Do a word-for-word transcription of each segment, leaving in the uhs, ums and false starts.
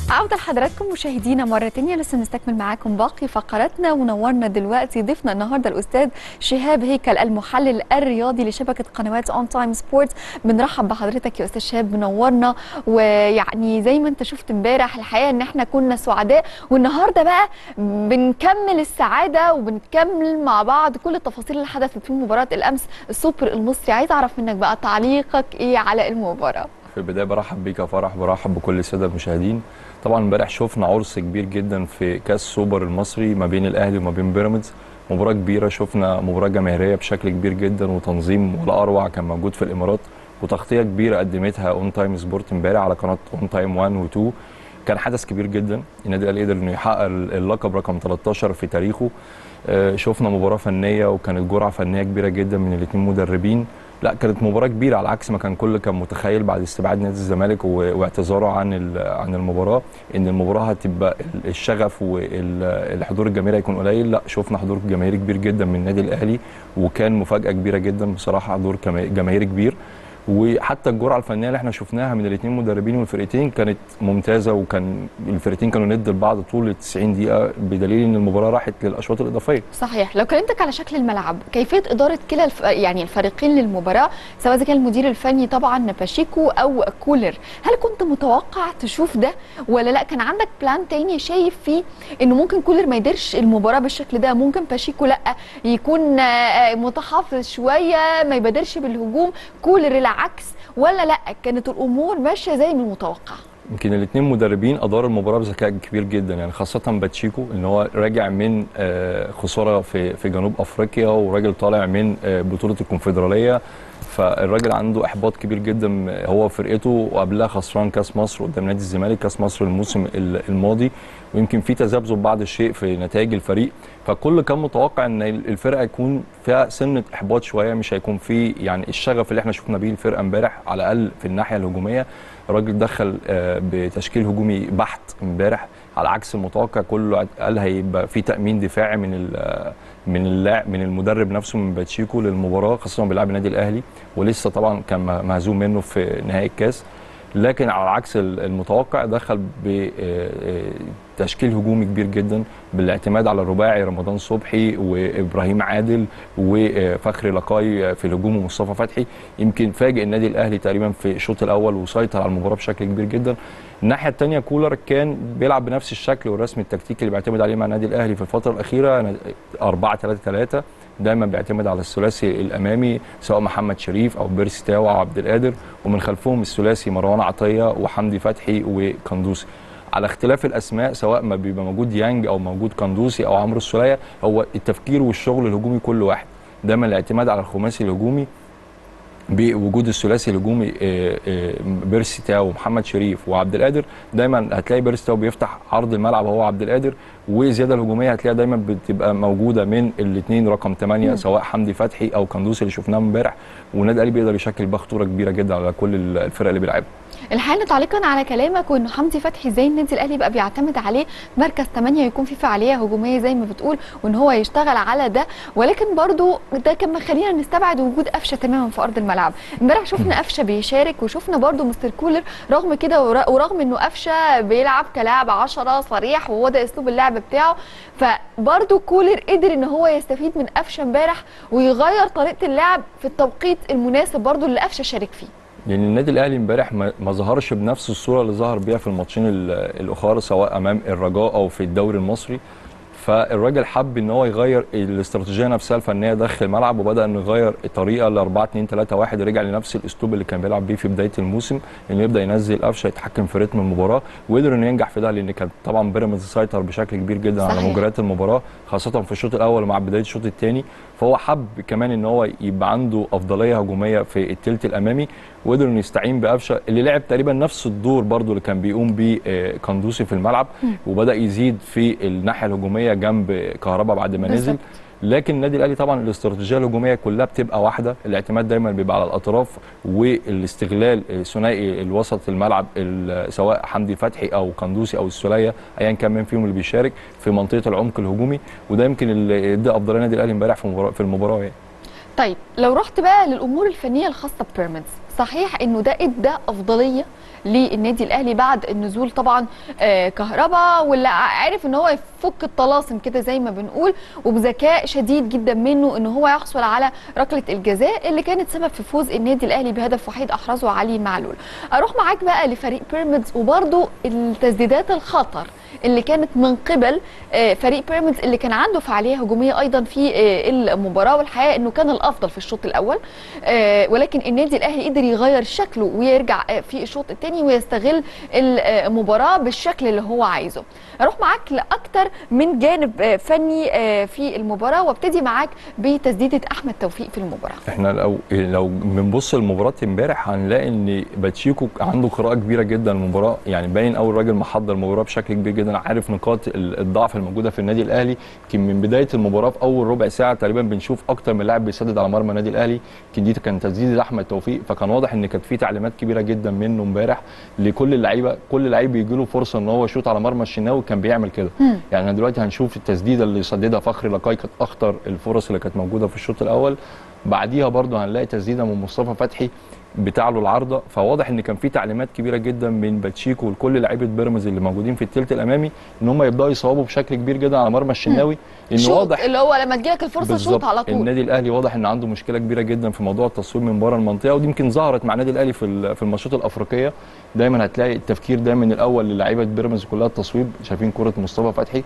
عودة لحضراتكم مشاهدينا مرة تانية، لسه نستكمل معاكم باقي فقراتنا. ونورنا دلوقتي ضيفنا النهارده الأستاذ شهاب هيكل، المحلل الرياضي لشبكة قنوات اون تايم سبورتس. بنرحب بحضرتك يا أستاذ شهاب، منورنا. ويعني زي ما أنت شفت امبارح الحقيقة إن احنا كنا سعداء، والنهارده بقى بنكمل السعادة وبنكمل مع بعض كل التفاصيل اللي حدثت في مباراة الأمس السوبر المصري. عايز أعرف منك بقى تعليقك إيه على المباراة؟ في البداية برحب بيك يا فرح، برحب بكل السادة المشاهدين. طبعا امبارح شفنا عرس كبير جدا في كاس سوبر المصري ما بين الاهلي وما بين بيراميدز. مباراة كبيرة، شفنا مباراة جماهيرية بشكل كبير جدا وتنظيم ولا اروع كان موجود في الامارات، وتغطية كبيرة قدمتها اون تايم سبورت امبارح على قناة اون تايم واحد و اتنين. كان حدث كبير جدا، النادي الاهلي قدر انه يحقق اللقب رقم تلتاشر في تاريخه. شفنا مباراة فنية وكانت جرعة فنية كبيرة جدا من الاثنين مدربين. لا كانت مباراة كبيرة على عكس ما كان كل كان متخيل بعد استبعاد نادي الزمالك واعتذاره عن عن المباراة، ان المباراة هتبقى الشغف والحضور الجماهيري هيكون قليل. لا شفنا حضور جماهيري كبير جدا من النادي الاهلي، وكان مفاجأة كبيرة جدا بصراحة، حضور جماهيري كبير. وحتى الجرعه الفنيه اللي احنا شفناها من الاثنين مدربين والفرقتين كانت ممتازه، وكان الفرقتين كانوا ند لبعض طول ال تسعين دقيقه، بدليل ان المباراه راحت للاشواط الاضافيه. صحيح. لو كلمتك على شكل الملعب، كيفيه اداره كلا الف... يعني الفريقين للمباراه، سواء اذا كان المدير الفني طبعا باشيكو او كولر، هل كنت متوقع تشوف ده ولا لا كان عندك بلان تاني شايف فيه انه ممكن كولر ما يديرش المباراه بالشكل ده، ممكن باشيكو لا يكون متحفظ شويه ما يبادرش بالهجوم، كولر عكس، ولا لا كانت الامور ماشيه زي ما المتوقع؟ يمكن الاثنين مدربين اداروا المباراه بذكاء كبير جدا، يعني خاصه باتشيكو ان هو راجع من خساره في في جنوب افريقيا، وراجل طالع من بطوله الكونفدراليه، فالراجل عنده احباط كبير جدا هو وفرقته، وقبلها خسران كاس مصر قدام نادي الزمالك، كاس مصر الموسم الماضي، ويمكن في تذبذب بعض الشيء في نتائج الفريق. فكل كان متوقع ان الفرقه يكون فيها سنه احباط شويه، مش هيكون في يعني الشغف اللي احنا شفنا بيه الفرقه امبارح على الاقل في الناحيه الهجوميه. الراجل دخل بتشكيل هجومي بحت امبارح على عكس المتوقع، كله قال هيبقى في تامين دفاعي من من اللاعب من المدرب نفسه من باتشيكو للمباراه، خاصه بيلعب النادي الاهلي ولسه طبعا كان مهزوم منه في نهائي الكاس. لكن على عكس المتوقع دخل بتشكيل هجومي كبير جدا بالاعتماد على الرباعي رمضان صبحي وابراهيم عادل وفخري لقاي في الهجوم ومصطفى فتحي. يمكن فاجئ النادي الاهلي تقريبا في الشوط الاول وسيطر على المباراه بشكل كبير جدا. الناحيه الثانيه كولر كان بيلعب بنفس الشكل والرسم التكتيكي اللي بيعتمد عليه مع النادي الاهلي في الفتره الاخيره، أربعة ثلاثة ثلاثة، دايما بيعتمد على الثلاثي الامامي سواء محمد شريف او بيرسي تاو او عبد القادر، ومن خلفهم الثلاثي مروان عطيه وحمدي فتحي وقندوسي. على اختلاف الاسماء سواء ما بيبقى موجود يانج او موجود قندوسي او عمرو السوليه، هو التفكير والشغل الهجومي كل واحد، دايما الاعتماد على الخماسي الهجومي بوجود الثلاثي الهجومي بيرسي تاو ومحمد شريف وعبد القادر. دايما هتلاقي بيرسي تاو بيفتح عرض الملعب هو عبد القادر، والزياده الهجوميه هتلاقي دايما بتبقى موجوده من الاثنين رقم ثمانية سواء حمدي فتحي او قندوسي اللي شفناه امبارح. والنادي الاهلي بيقدر يشكل بقى خطوره كبيره جدا على كل الفرق اللي بيلعبها. الحقيقه تعليقا على كلامك، وانه حمدي فتحي ازاي النادي الاهلي بقى بيعتمد عليه مركز ثمانية يكون فيه فعاليه هجوميه زي ما بتقول، وان هو يشتغل على ده، ولكن برضو ده كان مخلينا نستبعد وجود قفشه تماما في ارض الملعب. امبارح شفنا قفشه بيشارك، وشفنا برضو مستر كولر رغم كده ورغم انه قفشه بيلعب كلاعب عشرة صريح وهو ده اسلوب اللعب بتاعه، فبرضو كولر قدر ان هو يستفيد من قفشه امبارح ويغير طريقه اللعب في التوقيت المناسب برضو اللي قفشه شارك فيه. يعني النادي الاهلي امبارح ما ظهرش بنفس الصوره اللي ظهر بيها في الماتشين الاخر سواء امام الرجاء او في الدوري المصري، فالراجل حب ان هو يغير الاستراتيجيه نفسها الفنيه داخل الملعب، وبدا انه يغير الطريقه ل أربعة اتنين ثلاثة واحد، رجع لنفس الاسلوب اللي كان بيلعب بيه في بدايه الموسم، انه يبدا ينزل قفشه يتحكم في رتم المباراه، وقدر انه ينجح في ده لان كان طبعا بيراميدز سيطر بشكل كبير جدا صحيح. على مجريات المباراه خاصه في الشوط الاول ومع بدايه الشوط الثاني، فهو حب كمان ان هو يبقى عنده افضليه هجوميه في الثلث الامامي، وقدر انه يستعين بقفشه اللي لعب تقريبا نفس الدور برضو اللي كان بيقوم بيه قندوسي في الملعب، وبدا يزيد في الناحيه الهجوميه جنب كهربا بعد ما نزل. لكن النادي الاهلي طبعا الاستراتيجيه الهجوميه كلها بتبقى واحده، الاعتماد دايما بيبقى على الاطراف والاستغلال ثنائي الوسط الملعب سواء حمدي فتحي او قندوسي او السوليه ايا كان من فيهم اللي بيشارك في منطقه العمق الهجومي، وده يمكن اللي ادى افضليه النادي الاهلي امبارح في المباراه في المباراه يعني. طيب لو رحت بقى للامور الفنيه الخاصه ببيراميدز، صحيح انه ده ادى افضليه للنادي الاهلي بعد النزول طبعا آه كهربا، واللي عارف ان هو يفك الطلاسم كده زي ما بنقول، وبذكاء شديد جدا منه ان هو يحصل على ركله الجزاء اللي كانت سبب في فوز النادي الاهلي بهدف وحيد احرزه علي معلول. اروح معاك بقى لفريق بيراميدز وبرده التسديدات الخطر اللي كانت من قبل آه فريق بيراميدز اللي كان عنده فعاليه هجوميه ايضا في آه المباراه، والحقيقه انه كان الافضل في الشوط الاول، آه ولكن النادي الاهلي قدر يغير شكله ويرجع آه في الشوط الثاني ويستغل المباراه بالشكل اللي هو عايزه. اروح معاك لاكتر من جانب فني في المباراه، وابتدي معاك بتسديده احمد توفيق في المباراه. احنا لو لو بنبص لمباراه امبارح هنلاقي ان باتشيكو عنده قراءه كبيره جدا للمباراه، يعني باين اول راجل محضر المباراه بشكل كبير جدا، عارف نقاط الضعف الموجوده في النادي الاهلي. يمكن من بدايه المباراه في اول ربع ساعه تقريبا بنشوف اكتر من لاعب بيسدد على مرمى النادي الاهلي، يمكن دي كان تسديده احمد توفيق، فكان واضح ان كانت في تعليمات كبيره جدا منه امبارح لكل اللعيبه، كل لعيب بيجي له فرصه ان هو يشوط على مرمى الشناوي كان بيعمل كده. يعني دلوقتي هنشوف التسديده اللي صددها فخري لقاي كانت اخطر الفرص اللي كانت موجوده في الشوط الاول، بعديها برده هنلاقي تسديده من مصطفى فتحي بتاع له العارضه، فواضح ان كان في تعليمات كبيره جدا من باتشيكو لكل لعيبه بيراميدز اللي موجودين في الثلث الامامي ان هم يبداوا يصوبوا بشكل كبير جدا على مرمى الشناوي، لان واضح اللي هو لما تجيلك الفرصه شوط على طول. النادي الاهلي واضح ان عنده مشكله كبيره جدا في موضوع التصويب من بره المنطقه، ودي يمكن ظهرت مع النادي الاهلي في في الماتشات الافريقيه، دايما هتلاقي التفكير دايما الاول للاعيبه بيراميدز كلها التصويب، شايفين كره مصطفى فتحي،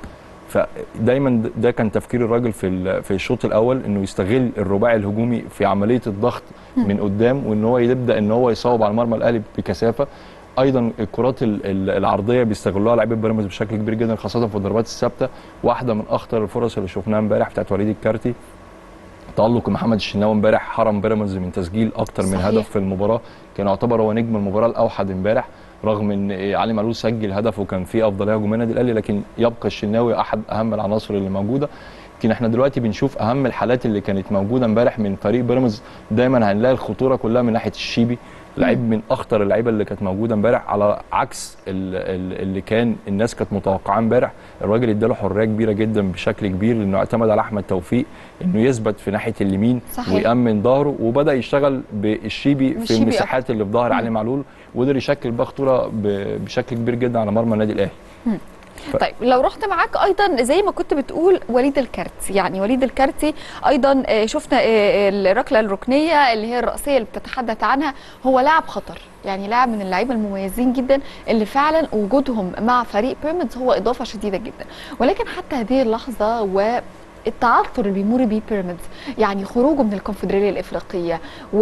فدايما ده كان تفكير الراجل في في الشوط الاول انه يستغل الرباعي الهجومي في عمليه الضغط من قدام، وان هو يبدا ان هو يصوب على مرمى الاهلي بكثافه. ايضا الكرات العرضيه بيستغلوها لاعبي بيراميدز بشكل كبير جدا خاصه في الضربات الثابته، واحده من اخطر الفرص اللي شفناها امبارح بتاعت وليد الكارتي، تألق محمد الشناوي امبارح حرم بيراميدز من تسجيل اكتر من صحيح. هدف في المباراه، كان يعتبر هو نجم المباراه الاوحد امبارح، رغم ان علي معلول سجل هدف وكان في افضليه هجوميه النادي الاهلي، لكن يبقى الشناوي احد اهم العناصر اللي موجوده. يمكن احنا دلوقتي بنشوف اهم الحالات اللي كانت موجوده امبارح من فريق بيراميدز، دايما هنلاقي الخطوره كلها من ناحيه الشيبي، لعيب من اخطر اللعيبه اللي كانت موجوده امبارح، على عكس اللي كان الناس كانت متوقعاه امبارح. الراجل اداله حريه كبيره جدا بشكل كبير، لانه اعتمد على احمد توفيق انه يثبت في ناحيه اليمين صحيح. ويامن ظهره، وبدا يشتغل بالشيبي في المساحات اللي في ظهر علي معلول، وقدر يشكل بقى خطوره بشكل كبير جدا على مرمى النادي الاهلي. ف... طيب لو رحت معاك ايضا زي ما كنت بتقول وليد الكارتي، يعني وليد الكارتي ايضا شفنا الركله الركنيه اللي هي الراسيه اللي بتتحدث عنها، هو لاعب خطر، يعني لاعب من اللعيبه المميزين جدا اللي فعلا وجودهم مع فريق بيراميدز هو اضافه شديده جدا، ولكن حتى هذه اللحظه و التعثر اللي بيمر بيه بيراميدز، يعني خروجه من الكونفدراليه الافريقيه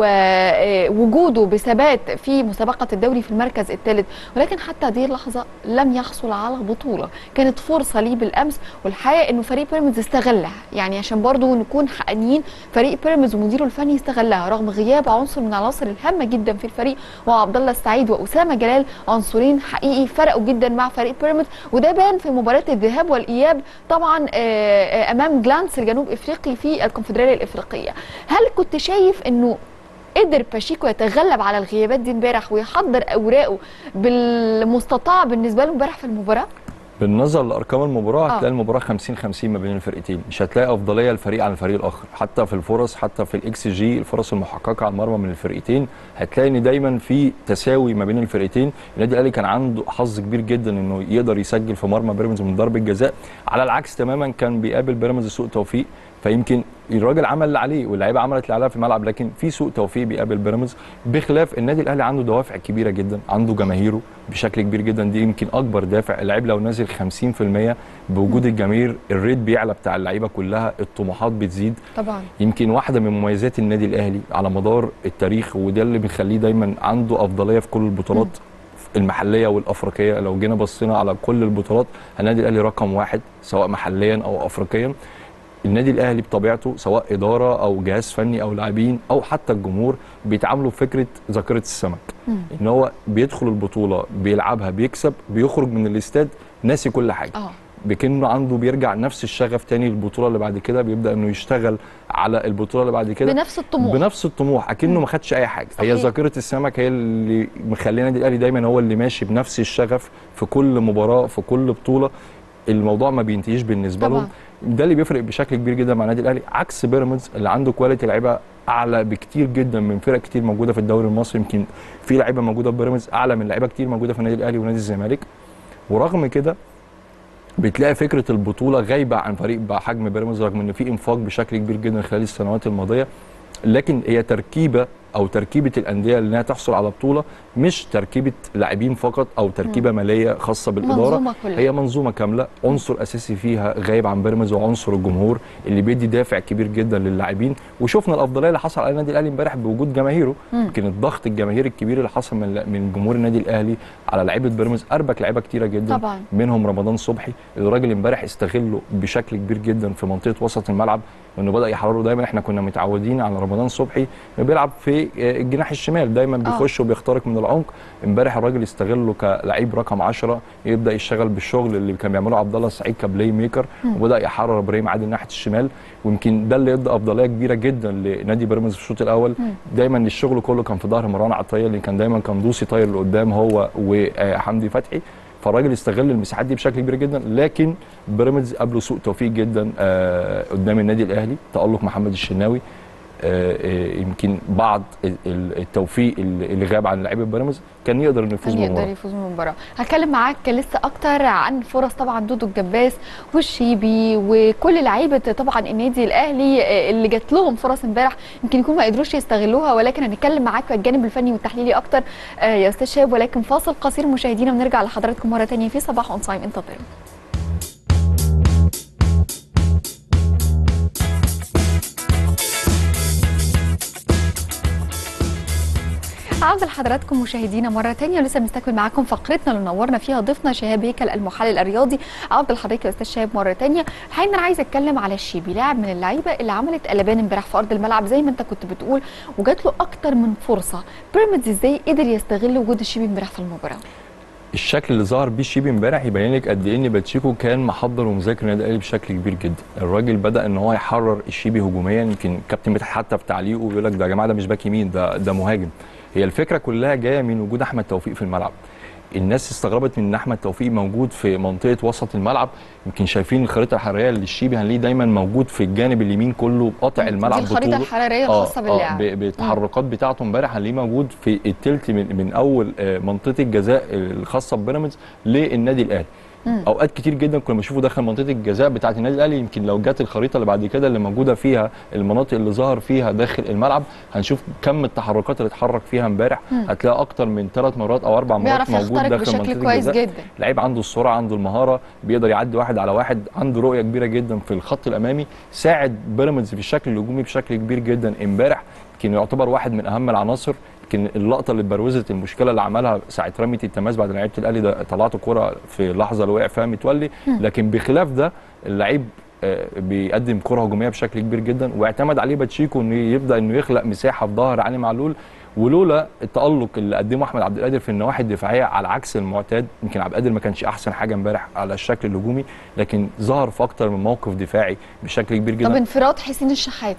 ووجوده بثبات في مسابقه الدوري في المركز الثالث، ولكن حتى هذه اللحظه لم يحصل على بطوله، كانت فرصه ليه بالامس، والحقيقه انه فريق بيراميدز استغلها، يعني عشان برضو نكون حقانيين فريق بيراميدز ومديره الفني استغلها رغم غياب عنصر من العناصر الهامه جدا في الفريق، وهو عبد الله السعيد واسامه جلال، عنصرين حقيقي فرقوا جدا مع فريق بيراميدز، وده بان في مباراه الذهاب والاياب طبعا امام لانس الجنوب افريقي في الكونفدراليه الافريقيه. هل كنت شايف انه قدر باتشيكو يتغلب على الغيابات دي امبارح ويحضر اوراقه بالمستطاع بالنسبه له امبارح في المباراه؟ بالنظر لارقام المباراه هتلاقي المباراه خمسين خمسين ما بين الفرقتين، مش هتلاقي افضليه للفريق عن الفريق الاخر، حتى في الفرص، حتى في الاكس جي الفرص المحققه على المرمى من الفرقتين، هتلاقي ان دايما في تساوي ما بين الفرقتين. النادي الاهلي كان عنده حظ كبير جدا انه يقدر يسجل في مرمى بيراميدز من ضربه جزاء، على العكس تماما كان بيقابل بيراميدز سوء توفيق، فيمكن الراجل عمل اللي عليه واللعيبه عملت اللي عليها في الملعب، لكن في سوء توفيق بيقابل بيراميدز، بخلاف النادي الاهلي عنده دوافع كبيره جدا، عنده جماهيره بشكل كبير جدا، دي يمكن اكبر دافع. اللعيب لو نازل خمسين في المية بوجود الجماهير الريت بيعلى بتاع اللعيبه كلها، الطموحات بتزيد طبعا. يمكن واحده من مميزات النادي الاهلي على مدار التاريخ، وده اللي بيخليه دايما عنده افضليه في كل البطولات المحليه والافريقيه. لو جينا بصينا على كل البطولات النادي الاهلي رقم واحد سواء محليا او افريقيا. النادي الاهلي بطبيعته سواء اداره او جهاز فني او لاعبين او حتى الجمهور بيتعاملوا بفكره ذاكره السمك، مم. ان هو بيدخل البطوله بيلعبها بيكسب بيخرج من الاستاد ناسي كل حاجه، أوه. بكنه عنده بيرجع نفس الشغف تاني للبطوله اللي بعد كده، بيبدا انه يشتغل على البطوله اللي بعد كده بنفس الطموح بنفس الطموح اكنه ما خدش اي حاجه. صحيح. هي ذاكره السمك هي اللي مخليه النادي الاهلي دايما هو اللي ماشي بنفس الشغف في كل مباراه في كل بطوله، الموضوع ما بينتهيش بالنسبه طبعا. لهم. ده اللي بيفرق بشكل كبير جدا مع النادي الاهلي، عكس بيراميدز اللي عنده كواليتي لعيبه اعلى بكتير جدا من فرق كتير موجوده في الدوري المصري. يمكن في لعيبه موجوده في بيراميدز اعلى من لعيبه كتير موجوده في النادي الاهلي ونادي الزمالك، ورغم كده بتلاقي فكره البطوله غايبه عن فريق بحجم بيراميدز، رغم ان في انفاق بشكل كبير جدا خلال السنوات الماضيه، لكن هي تركيبه او تركيبه الانديه اللي انها تحصل على بطوله، مش تركيبه لاعبين فقط او تركيبه مم. ماليه خاصه بالاداره، منظومة هي منظومه كامله. عنصر اساسي فيها غايب عن بيراميدز وعنصر الجمهور اللي بيدي دافع كبير جدا للاعبين، وشفنا الافضليه اللي حصل على النادي الاهلي امبارح بوجود جماهيره. يمكن الضغط الجماهيري الكبير اللي حصل من من جمهور النادي الاهلي على لعيبه بيراميدز اربك لعيبه كتيره جدا طبعا. منهم رمضان صبحي، الراجل امبارح استغله بشكل كبير جدا في منطقه وسط الملعب، انه بدا يحرره. دايما احنا كنا متعودين على رمضان صبحي بيلعب في الجناح الشمال، دايما بيخش آه. وبيخترق من العمق. امبارح الراجل استغله كلاعب رقم عشرة، يبدا يشتغل بالشغل اللي كان بيعمله عبد الله السعيد كبلاي ميكر، م. وبدا يحرر ابراهيم عادل ناحيه الشمال، ويمكن ده اللي ادى افضليه كبيره جدا لنادي بيراميدز في الشوط الاول. م. دايما الشغل كله كان في ظهر مروان عطيه، اللي كان دايما كان دوسي طاير لقدام هو وحمدي فتحي، فالراجل استغل المساحات دي بشكل كبير جدا. لكن بيراميدز قابله سوء توفيق جدا قدام النادي الاهلي، تالق محمد الشناوي، يمكن بعض التوفيق اللي غاب عن لعيبه بيراميدز كان يقدر انه يفوز بالمباراه. يقدر يفوز بالمباراه. هتكلم معاك لسه اكتر عن فرص طبعا دودو الجباس والشيبي وكل لعيبه طبعا النادي الاهلي اللي جات لهم فرص امبارح، يمكن يكون ما قدروش يستغلوها، ولكن هنتكلم معاك في الجانب الفني والتحليلي اكتر يا استاذ شهاب. ولكن فاصل قصير مشاهدينا ونرجع لحضراتكم مره ثانيه في صباح اون تايم، انتظروا. عودة لحضراتكم مشاهدينا مرة تانية، ولسه بنستكمل معاكم فقرتنا اللي نورنا فيها ضيفنا شهاب هيكل المحلل الرياضي. عودة لحضرتك يا استاذ شهاب مرة تانية. الحقيقة انا عايزة اتكلم على الشيبي، لاعب من اللعيبة اللي عملت قلبان امبارح في ارض الملعب زي ما انت كنت بتقول، وجات له اكتر من فرصة. بيراميدز ازاي قدر يستغل وجود الشيبي امبارح في المباراة؟ الشكل اللي ظهر بيه الشيبي امبارح يبين لك قد ايه ان باتشيكو كان محضر ومذاكر النادي الاهلي بشكل كبير جدا. الراجل بدا ان هو يحرر الشيبي هجوميا، يمكن كابتن مدحت حتى في تعليقه بيقول لك ده يا جماعه ده مش باك يمين، ده ده مهاجم. هي الفكره كلها جايه من وجود احمد توفيق في الملعب. الناس استغربت من ان احمد توفيق موجود في منطقه وسط الملعب، يمكن شايفين الخريطه الحراريه للشيبي هنلاقيه دايما موجود في الجانب اليمين كله قاطع الملعب بطوله. الخريطه الحراريه الخاصه آه باللاعب آه بالتحركات بتاعته امبارح هنلاقيه موجود في الثلث من, من اول منطقه الجزاء الخاصه ببيراميدز للنادي الاهلي. مم. اوقات كتير جدا كنا بنشوفه داخل منطقه الجزاء بتاعه النادي الاهلي. يمكن لو جت الخريطه اللي بعد كده اللي موجوده فيها المناطق اللي ظهر فيها داخل الملعب، هنشوف كم التحركات اللي اتحرك فيها امبارح. هتلاقي اكتر من ثلاث مرات او اربع مرات موجود داخل منطقه كويس الجزاء. جدا. لعيب عنده السرعه، عنده المهاره، بيقدر يعدي واحد على واحد، عنده رؤيه كبيره جدا في الخط الامامي، ساعد بيراميدز في الشكل الهجومي بشكل كبير جدا امبارح. كان يعتبر واحد من اهم العناصر. يمكن اللقطه اللي بروزت المشكله اللي عملها ساعه رميه التماس بعد لعيبه الاهلي ده، طلعت كره في اللحظه اللي وقع فيها متولي، لكن بخلاف ده اللعيب بيقدم كره هجوميه بشكل كبير جدا، واعتمد عليه باتشيكو انه يبدا انه يخلق مساحه في ظهر علي معلول. ولولا التالق اللي قدمه احمد عبد القادر في النواحي الدفاعيه على عكس المعتاد، يمكن عبد القادر ما كانش احسن حاجه امبارح على الشكل الهجومي، لكن ظهر في اكتر من موقف دفاعي بشكل كبير جدا. طب انفراد حسين الشحات،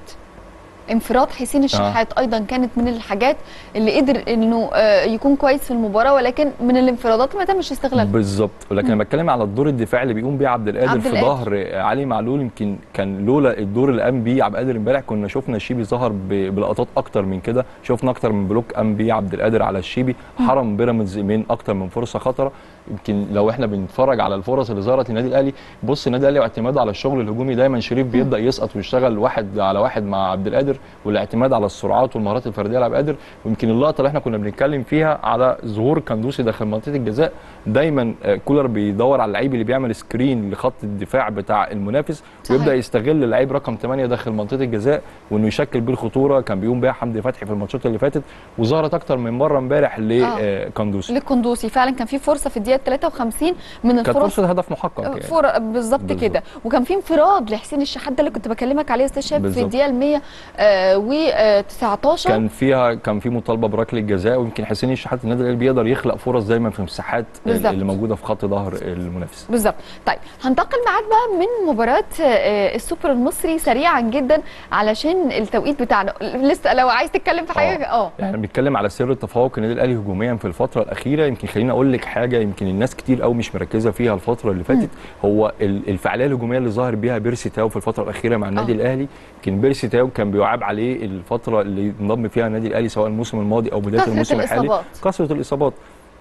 انفراد حسين الشحات آه. ايضا كانت من الحاجات اللي قدر انه يكون كويس في المباراه، ولكن من الانفرادات ما تمش استغلالها بالظبط. ولكن انا بتكلم على الدور الدفاعي اللي بيقوم بيه عبد القادر في ظهر علي معلول. يمكن كان لولا الدور اللي قام بيه عبد القادر امبارح كنا شفنا الشيبي ظهر بلقطات اكتر من كده، شفنا اكتر من بلوك قام بيه عبد القادر على الشيبي، حرم بيراميدز من اكتر من فرصه خطره. يمكن لو احنا بنتفرج على الفرص اللي ظهرت للنادي الاهلي، بص النادي الاهلي واعتماده على الشغل الهجومي دايما شريف بيبدا يسقط ويشتغل واحد على واحد مع عبد القادر، والاعتماد على السرعات والمهارات الفرديه لعبد القادر. ويمكن اللقطه اللي احنا كنا بنتكلم فيها على ظهور كندوسي داخل منطقه الجزاء، دايما كولر بيدور على اللعيب اللي بيعمل سكرين لخط الدفاع بتاع المنافس ويبدا يستغل اللعيب رقم ثمانية داخل منطقه الجزاء وانه يشكل بيه الخطوره. كان بيقوم بيها حمدي فتحي في الماتشات اللي فاتت، وظهرت اكتر من مره امبارح لكندوسي. لكندوسي فعلا كان في فرصه في الدقيقه ثلاثة وخمسين من الفرص، كانت فرصه هدف محقق يعني. بالظبط كده. وكان في انفراد لحسين الشحات ده اللي كنت بكلمك عليه يا استاذ شاب في الدقيقه ال مية وتسعتاشر كان فيها كان في مطالبه بركله جزاء، ويمكن حسين الشحات النادي الاهلي بيقدر يخلق فرص دايما في المساحات اللي موجوده في خط ظهر المنافس. بالظبط. طيب هنتقل معاك بقى من مباراه السوبر المصري سريعا جدا علشان التوقيت بتاعنا لسه، لو عايز تتكلم في حاجه. اه يعني بنتكلم على سر التفوق النادي الاهلي هجوميا في الفتره الاخيره. يمكن خليني اقول لك حاجه يمكن الناس كتير قوي مش مركزه فيها الفتره اللي فاتت، هو الفعاليه الهجوميه اللي ظهر بيها بيرسي تاو في الفتره الاخيره مع النادي أوه. الاهلي. يمكن بيرسي تاو كان بيعاب عليه الفتره اللي انضم فيها النادي الاهلي سواء الموسم الماضي او بدايه الموسم الحالي كثره الاصابات.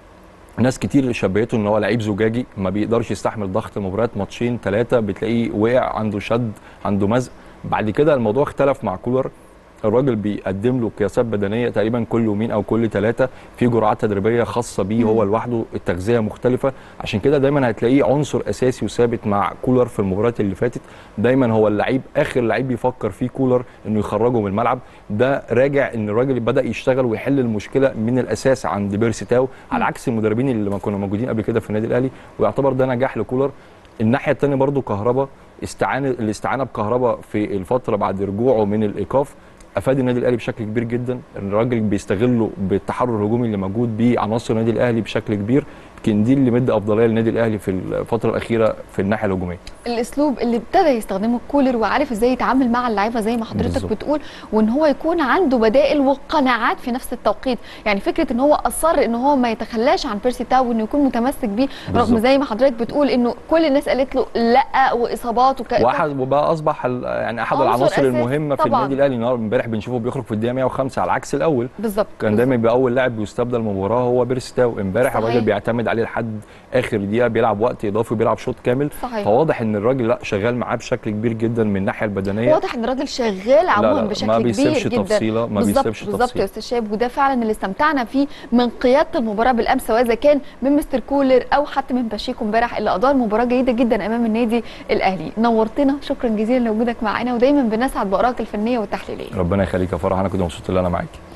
ناس كتير شبهته ان هو لعيب زجاجي ما بيقدرش يستحمل ضغط المباريات، ماتشين ثلاثه بتلاقيه وقع، عنده شد، عنده مزق. بعد كده الموضوع اختلف مع كولر، الراجل بيقدم له قياسات بدنيه تقريبا كل يومين او كل ثلاثه، في جرعات تدريبيه خاصه بيه هو لوحده، التغذيه مختلفه. عشان كده دايما هتلاقيه عنصر اساسي وثابت مع كولر في المباريات اللي فاتت. دايما هو اللعيب اخر لعيب بيفكر فيه كولر انه يخرجه من الملعب. ده راجع ان الراجل بدا يشتغل ويحل المشكله من الاساس عند بيرسي تاو، على عكس المدربين اللي ما كانوا موجودين قبل كده في النادي الاهلي، ويعتبر ده نجاح لكولر. الناحيه الثانيه برده كهربا، استعانه الاستعانه بكهربا في الفتره بعد رجوعه من الايقاف افاد النادي الاهلي بشكل كبير جدا. الراجل بيستغله بالتحرر الهجومي اللي موجود بيه عناصر النادي الاهلي بشكل كبير. يمكن دي اللي مدى افضليه للنادي الاهلي في الفتره الاخيره في الناحيه الهجوميه. الاسلوب اللي ابتدى يستخدمه كولر وعارف ازاي يتعامل مع اللعيبه زي ما حضرتك بالزبط. بتقول، وان هو يكون عنده بدائل وقناعات في نفس التوقيت. يعني فكره ان هو اصر ان هو ما يتخلاش عن بيرسي تاو وانه يكون متمسك بيه رغم زي ما حضرتك بتقول انه كل الناس قالت له لا واصابات وك... واحد وبقى اصبح يعني احد العناصر المهمه في النادي الاهلي. امبارح بنشوفه بيخرج في الدقيقه مية وخمسة على عكس الاول بالظبط. كان دايما بيبقى اول لاعب بيستبدل المباراه هو بيرسي تاو. امبارح الراجل بيعتمد عليه لحد اخر دقيقه، بيلعب وقت اضافي وبيلعب شوط كامل. صحيح. فواضح ان الراجل لا شغال معاه بشكل كبير جدا من الناحيه البدنيه. واضح ان الراجل شغال عموما بشكل ما كبير بيسيبش جدا. تفصيله ما بيسيبش تفصيله بالظبط يا استاذ شاب، وده فعلا اللي استمتعنا فيه من قياده المباراه بالامس، سواء اذا كان من مستر كولر او حتى من باشيكو امبارح اللي ادار مباراه جيده جدا امام النادي الاهلي. نورتنا، شكرا جزيلا لوجودك معانا، ودايما بنسعد بارائك الفنيه والتحليليه. ربنا يخليك يا فرح، انا كنت مبسوط ان انا معاكي.